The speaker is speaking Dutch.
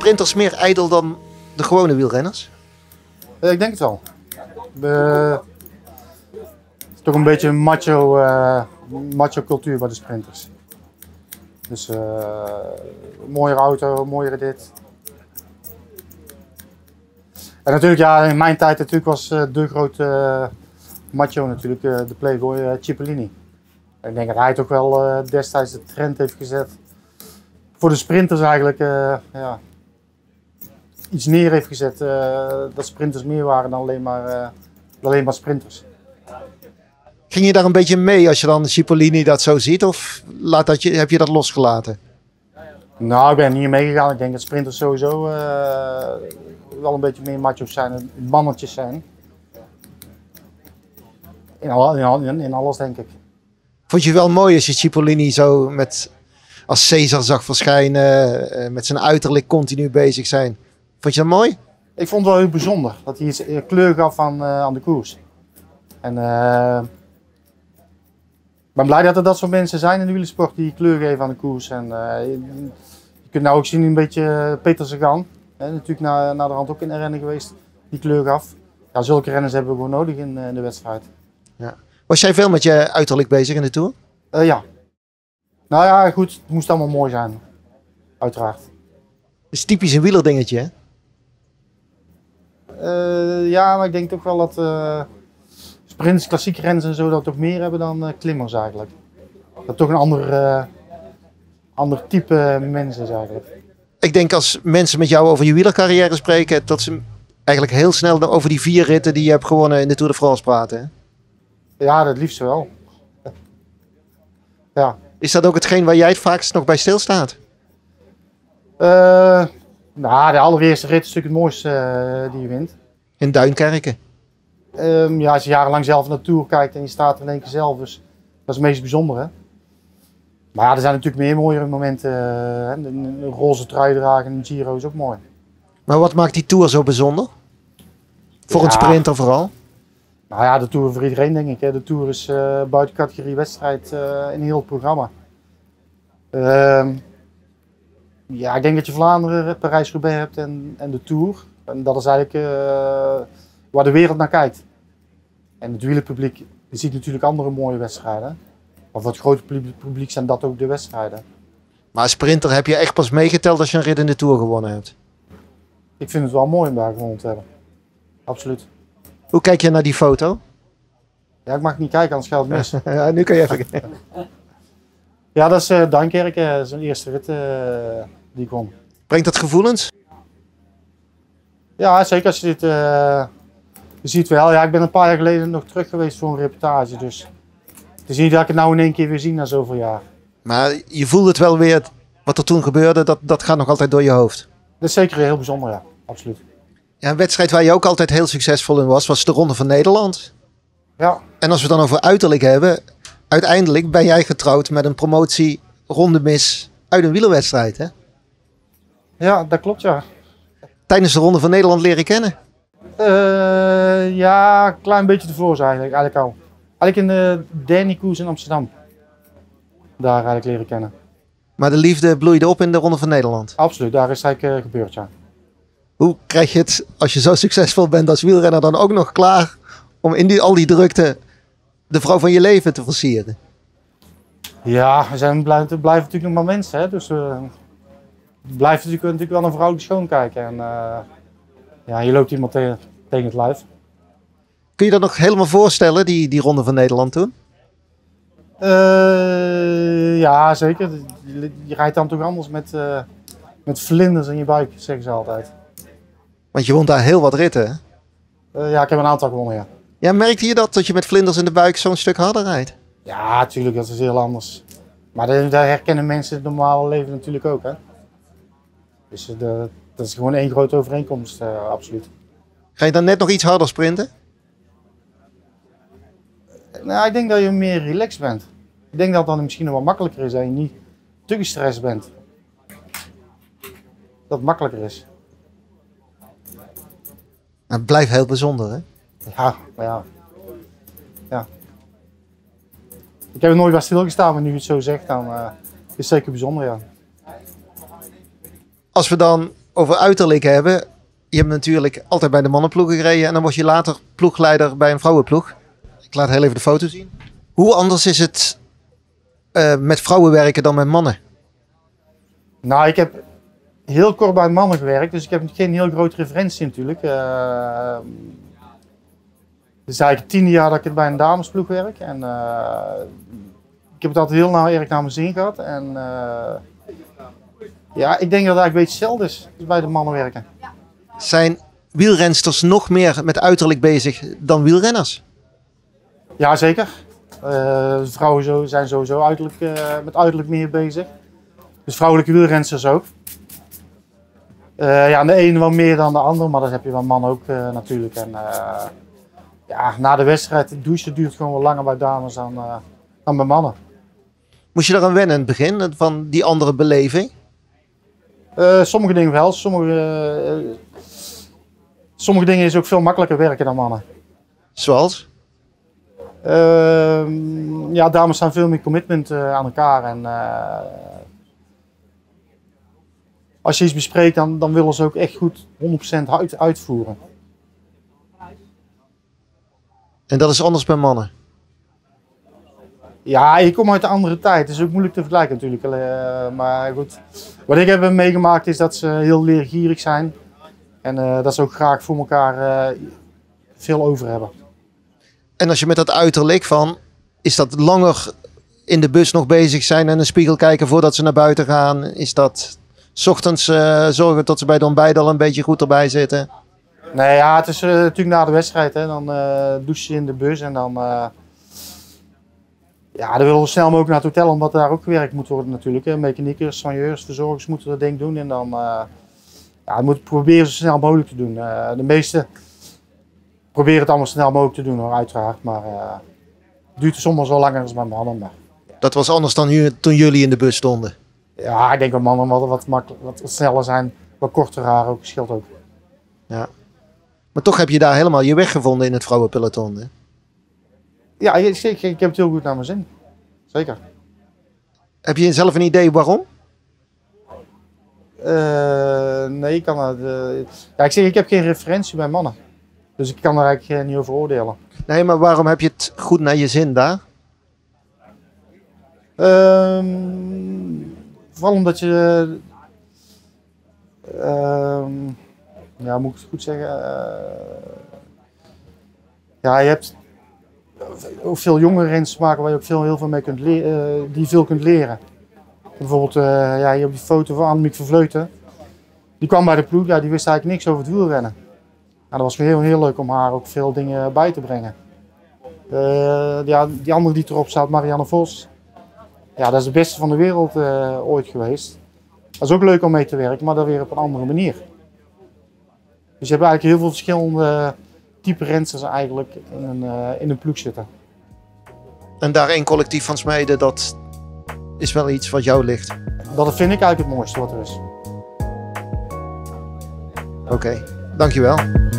sprinters meer ijdel dan de gewone wielrenners? Ik denk het wel. Het is toch een beetje een macho cultuur bij de sprinters. Dus mooiere auto, mooiere dit. En natuurlijk, ja, in mijn tijd natuurlijk was de grote macho natuurlijk de playboy Cipollini. Ik denk dat hij toch wel destijds de trend heeft gezet. Voor de sprinters eigenlijk ja, iets neer heeft gezet. Dat sprinters meer waren dan alleen maar sprinters. Ging je daar een beetje mee als je dan Cipollini dat zo ziet? Of heb je dat losgelaten? Nou, ik ben niet meegegaan. Ik denk dat sprinters sowieso wel een beetje meer macho's zijn, mannetjes zijn. In alles, denk ik. Vond je wel mooi als je Cipollini zo als Cesar zag verschijnen, met zijn uiterlijk continu bezig zijn? Vond je dat mooi? Ik vond het wel heel bijzonder dat hij iets kleur gaf aan de koers. En ik ben blij dat er dat soort mensen zijn in de wielersport die kleur geven aan de koers. En je kunt nou ook zien een beetje Peter Sagan, natuurlijk na de hand ook in een rennen geweest, die kleur gaf. Ja, zulke renners hebben we gewoon nodig in de wedstrijd. Ja. Was jij veel met je uiterlijk bezig in de Tour? Ja. Nou ja, goed, het moest allemaal mooi zijn. Uiteraard. Het is typisch een wielerdingetje, hè? Ja, maar ik denk toch wel dat sprints, klassieke renners en zo dat toch meer hebben dan klimmers eigenlijk. Dat toch een ander type mensen is eigenlijk. Ik denk als mensen met jou over je wielercarrière spreken, dat ze eigenlijk heel snel over die 4 ritten die je hebt gewonnen in de Tour de France praten. Hè? Ja, dat liefst wel. Ja. Is dat ook hetgeen waar jij het vaakst nog bij stilstaat? Nou, de allereerste rit is natuurlijk het mooiste die je wint. In Duinkerken? Ja, als je jarenlang zelf naar de Tour kijkt en je staat er in één keer zelf, dus dat is het meest bijzondere. Maar ja, er zijn natuurlijk meer mooiere momenten. Een roze trui dragen in een Giro is ook mooi. Maar wat maakt die Tour zo bijzonder? Voor een sprinter vooral? Nou ja, de Tour voor iedereen denk ik. Hè. De Tour is buiten categorie wedstrijd in heel het programma. Ja, ik denk dat je Vlaanderen, Parijs-Roubaix hebt en de Tour. En dat is eigenlijk waar de wereld naar kijkt. En het wielerpubliek ziet natuurlijk andere mooie wedstrijden. Maar voor het grote publiek zijn dat ook de wedstrijden. Maar als sprinter heb je echt pas meegeteld als je een rit in de Tour gewonnen hebt? Ik vind het wel mooi om daar gewonnen te hebben. Absoluut. Hoe kijk je naar die foto? Ja, ik mag niet kijken, anders gaat het mis. Ja, nu kan je even kijken. Ja, dat is Duinkerken, zijn eerste rit die ik won. Brengt dat gevoelens? Ja, zeker als je dit je ziet wel. Ja, ik ben een paar jaar geleden nog terug geweest voor een reportage. Dus het is niet dat ik het nou in één keer weer zie na zoveel jaar. Maar je voelt het wel weer, wat er toen gebeurde, dat gaat nog altijd door je hoofd. Dat is zeker heel bijzonder, ja. Absoluut. Ja, een wedstrijd waar je ook altijd heel succesvol in was de Ronde van Nederland. Ja. En als we het dan over uiterlijk hebben, uiteindelijk ben jij getrouwd met een promotie rondemis uit een wielerwedstrijd, hè? Ja, dat klopt, ja. Tijdens de Ronde van Nederland leren kennen? Ja, een klein beetje tevoren eigenlijk al. Eigenlijk in de Danny-koers in Amsterdam. Daar eigenlijk leren kennen. Maar de liefde bloeide op in de Ronde van Nederland? Absoluut, daar is het eigenlijk gebeurd, ja. Hoe krijg je het, als je zo succesvol bent als wielrenner, dan ook nog klaar om in al die drukte de vrouw van je leven te versieren? Ja, we blijven natuurlijk nog maar mensen, hè. Dus blijft natuurlijk wel een vrouwelijk schoon kijken. En ja, je loopt iemand tegen het lijf. Kun je dat nog helemaal voorstellen, die Ronde van Nederland toen? Ja, zeker. Je rijdt dan toch anders met vlinders in je buik, zeggen ze altijd. Want je won daar heel wat ritten, hè? Ja, ik heb een aantal gewonnen, ja. Ja, merkte je dat je met vlinders in de buik zo'n stuk harder rijdt? Ja, natuurlijk, dat is heel anders. Maar dat herkennen mensen in het normale leven natuurlijk ook, hè. Dus dat is gewoon één grote overeenkomst, absoluut. Ga je dan net nog iets harder sprinten? Nou, ik denk dat je meer relaxed bent. Ik denk dat het dan misschien nog wel makkelijker is dat je niet te gestrest bent. Dat het makkelijker is. Het blijft heel bijzonder, hè? Ja, maar ja. Ja. Ik heb er nooit bij stilgestaan, maar nu je het zo zegt, dan is het zeker bijzonder, ja. Als we dan over uiterlijk hebben. Je hebt natuurlijk altijd bij de mannenploegen gereden. En dan word je later ploegleider bij een vrouwenploeg. Ik laat heel even de foto zien. Hoe anders is het met vrouwen werken dan met mannen? Nou, ik heb heel kort bij mannen gewerkt, dus ik heb geen heel grote referentie natuurlijk. Het is eigenlijk het 10e jaar dat ik bij een damesploeg werk. En ik heb het altijd heel erg naar mijn zin gehad. En ja, ik denk dat het eigenlijk een beetje hetzelfde is als bij de mannen werken. Zijn wielrensters nog meer met uiterlijk bezig dan wielrenners? Ja, zeker. Vrouwen zijn sowieso met uiterlijk meer bezig. Dus vrouwelijke wielrensters ook. Ja, de ene wel meer dan de ander, maar dat heb je bij mannen ook natuurlijk. En ja, na de wedstrijd, het douchen duurt gewoon wel langer bij dames dan bij mannen. Moest je eraan wennen in het begin, van die andere beleving? Sommige dingen wel. Sommige dingen is ook veel makkelijker werken dan mannen. Zoals? Ja, dames staan veel meer commitment aan elkaar. En als je iets bespreekt, dan willen ze ook echt goed 100% uitvoeren. En dat is anders bij mannen? Ja, ik kom uit een andere tijd. Het is ook moeilijk te vergelijken natuurlijk. Maar goed, wat ik heb meegemaakt is dat ze heel leergierig zijn. En dat ze ook graag voor elkaar veel over hebben. En als je met dat uiterlijk van, is dat langer in de bus nog bezig zijn en een spiegel kijken voordat ze naar buiten gaan? Is dat 's ochtends zorgen dat ze bij de ontbijt al een beetje goed erbij zitten? Nee, ja, het is natuurlijk na de wedstrijd. Hè, dan douche je in de bus en dan... ja, dan willen we snel mogelijk naar het hotel, omdat daar ook gewerkt moet worden natuurlijk. Hè. Mechaniekers, soigneurs, verzorgers moeten dat ding doen. En dan ja, we moeten proberen zo snel mogelijk te doen. De meesten proberen het allemaal zo snel mogelijk te doen, hoor, uiteraard. Maar het duurt soms wel langer dan bij mannen. Maar Dat was anders dan toen jullie in de bus stonden? ja, ik denk dat mannen wat sneller zijn, wat korter haar ook, scheelt ook. Ja. Maar toch heb je daar helemaal je weg gevonden in het vrouwenpeloton, hè? Ja, ik heb het heel goed naar mijn zin. Zeker. Heb je zelf een idee waarom? Nee, ik kan dat. Ja, ik heb geen referentie bij mannen. Dus ik kan er eigenlijk niet over oordelen. Nee, maar waarom heb je het goed naar je zin daar? Vooral omdat je... ja, moet ik het goed zeggen? Ja, je hebt ook veel jongere renners te maken waar je ook heel veel mee kunt leren, die veel kunt leren. Bijvoorbeeld, ja, hier op die foto van Annemiek van Vleuten. Die kwam bij de ploeg, ja, die wist eigenlijk niks over het wielrennen. Nou, dat was heel, heel leuk om haar ook veel dingen bij te brengen. Ja, die andere die erop staat, Marianne Vos. Ja, dat is de beste van de wereld ooit geweest. Dat is ook leuk om mee te werken, maar dan weer op een andere manier. Dus je hebt eigenlijk heel veel verschillende type rensters eigenlijk in een ploeg zitten. En daar één collectief van smeden, dat is wel iets wat jou ligt. Dat vind ik eigenlijk het mooiste wat er is. Oké, dankjewel.